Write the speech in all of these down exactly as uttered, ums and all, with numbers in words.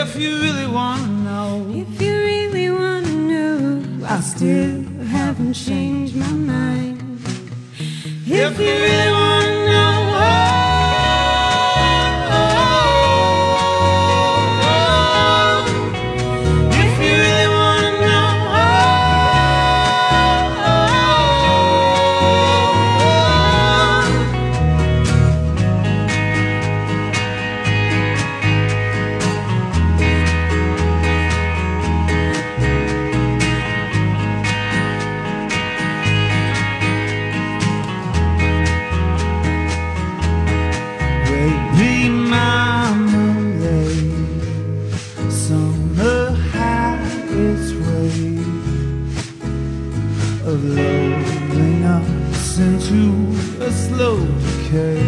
If you really wanna know, if you really wanna know, I still haven't changed my mind. If you really wanna know, oh, oh, oh. If you really wanna know, oh, oh, baby, marmalade, summer highest wave of lulling us into a slow decay.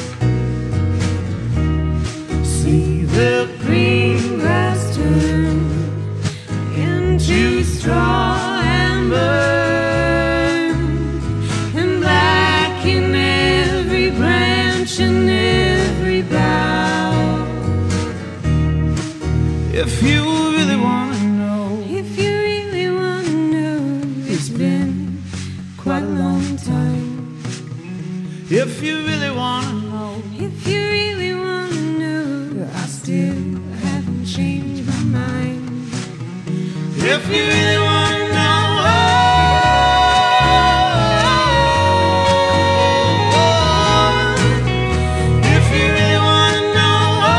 See the green grass turn into straw and burn, and black in every branch and every bough. if you really wanna know, If you really wanna know, it's been quite a long time. if you really wanna know, If you really wanna know, I still haven't changed my mind. if you really wanna know, oh, if you really wanna know, oh,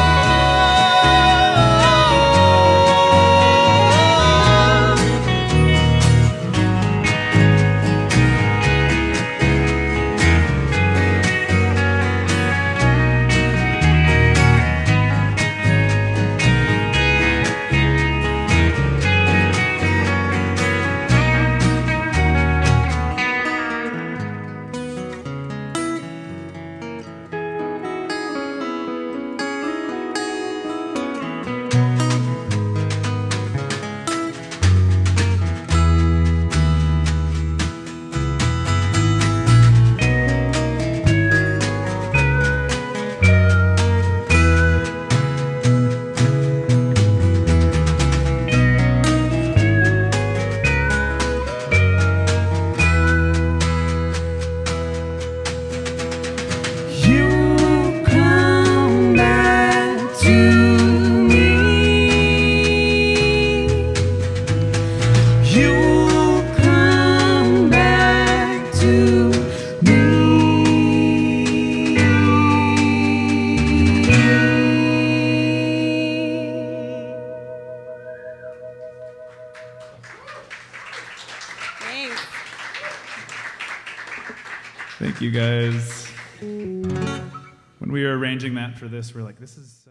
you come back to me. You come back to me. Thanks. Thank you guys. When we were arranging that for this, we're like, this is